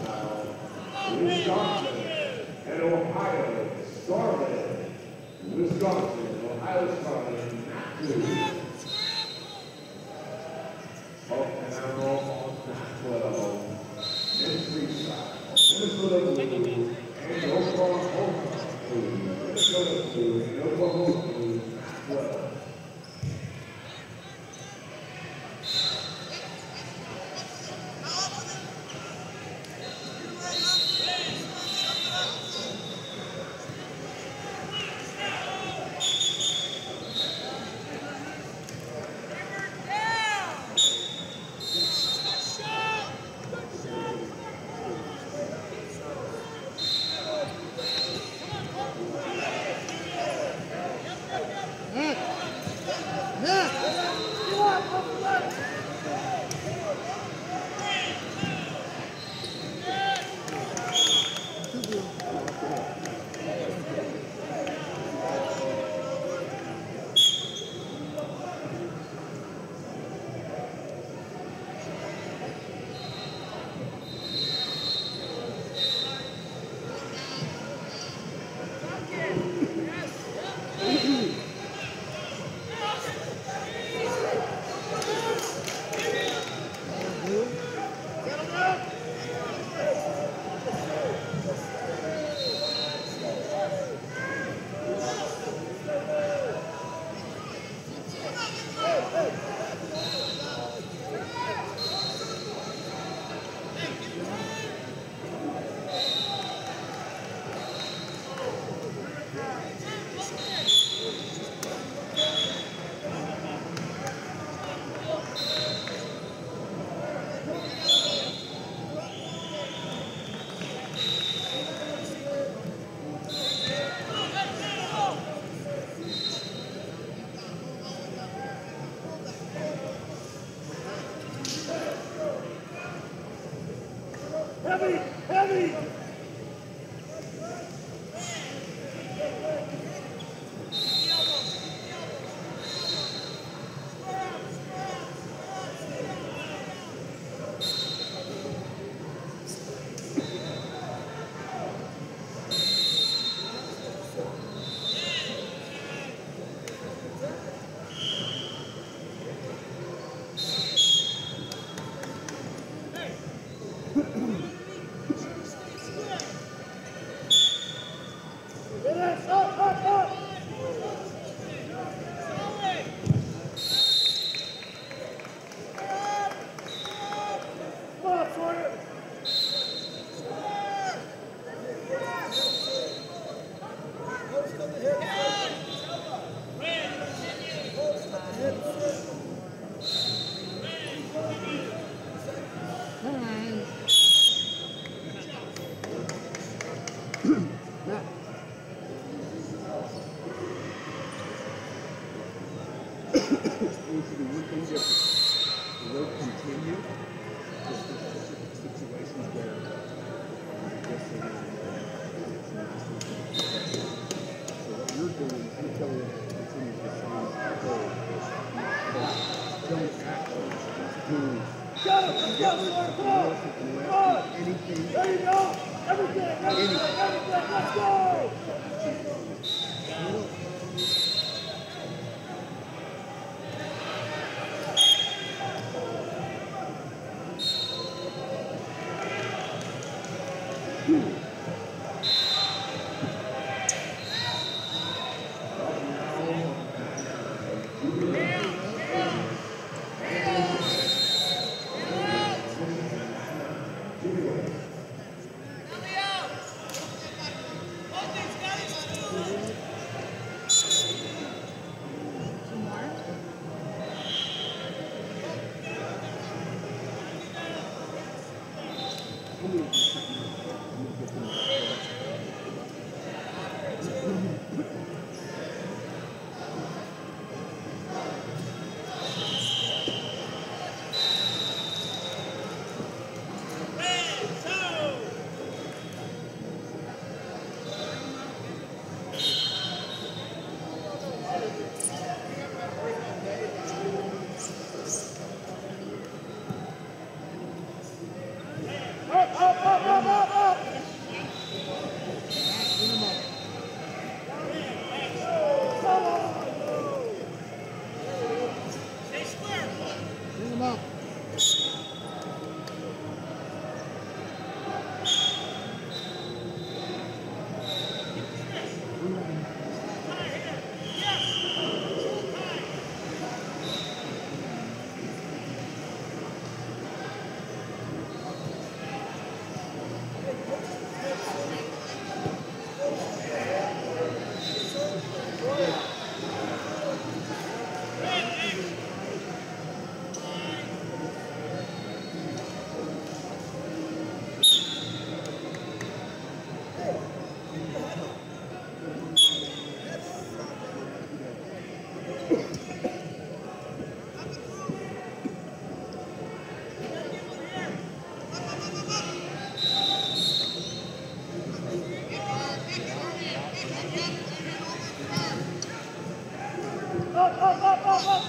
Wisconsin, and Ohio Scarlet. Wisconsin, Ohio Scarlet, mat 2. And now on mat 12. Men's freestyle. Minnesota Blue and Oklahoma Blue. Minnesota Blue and Oklahoma Blue, mat 12. Heavy! Heavy! Let's go! Up, up, up, up!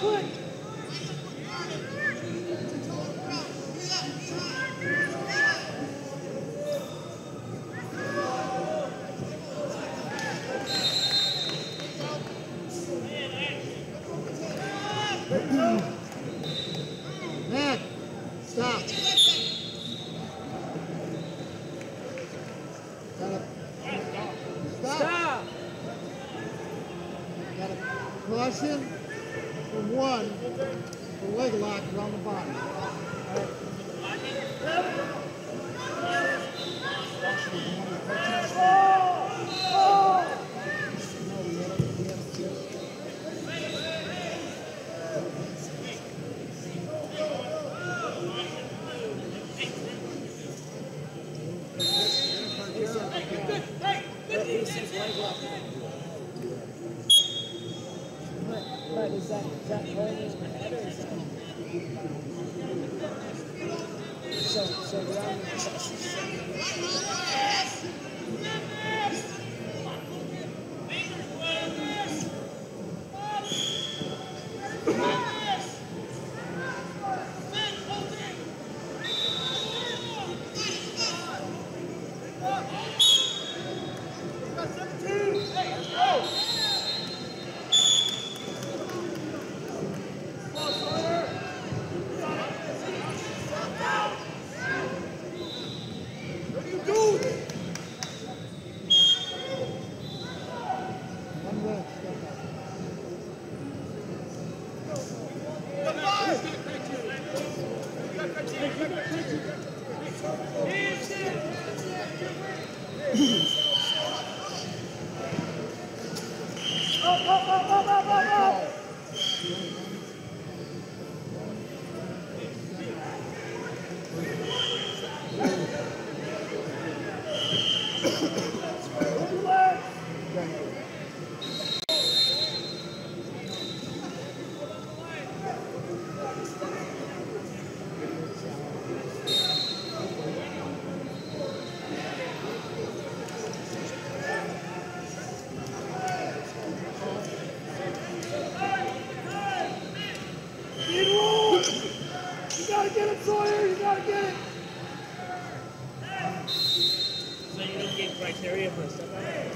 quick. Matt, stop. Stop. Got a caution for one for leg lock around the bottom. But is that holding his head or is that? So around the chest. One leg, step up. You gotta get it, Sawyer! You gotta get it! So you don't get criteria for stuff like that?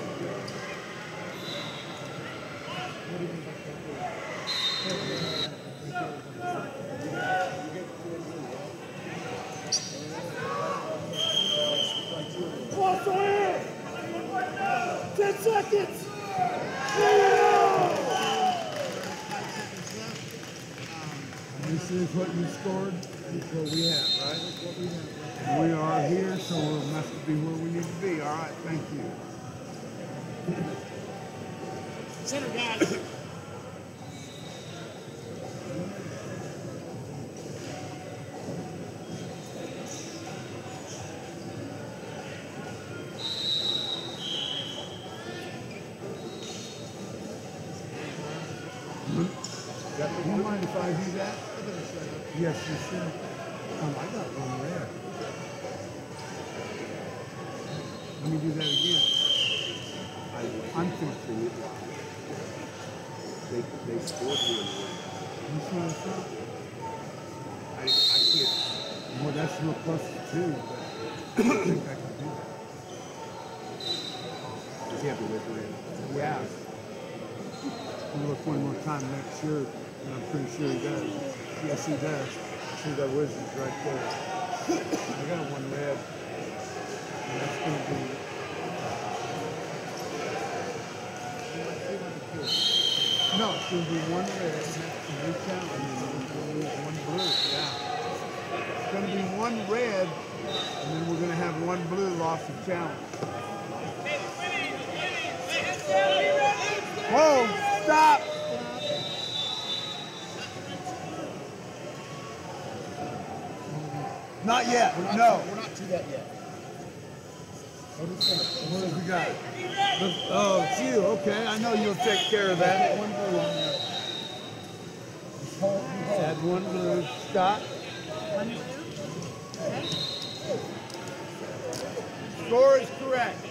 Come on, Sawyer! 10 seconds! There you go! This is what you scored. This is what we have, right? That's what we have. We are here, so we must be where we need to be. All right, thank you. Center guys. Do you mind if I do that? Yes, you should. I got one there. Let me do that again. I'm thinking it. They scored one. You see what I'm saying? I can't. Well, that's real close to 2, but I don't think I can do that. Does he have the whip in? Yeah. I'll look one more time, make sure, and I'm pretty sure he does. Yes, he does. See that Wizards right there. I got one red. And that's going to be. No, it's going to be one red, and that's the new challenge, and then it's going to be one blue. Yeah. It's going to be one red, and then we're going to have one blue loss of challenge. Whoa! Stop! Not yet. No. We're not to that yet. What have we got? Oh, it's you. Okay, I know you'll take care of that. One blue on there. Add one blue. Stop. Score is correct.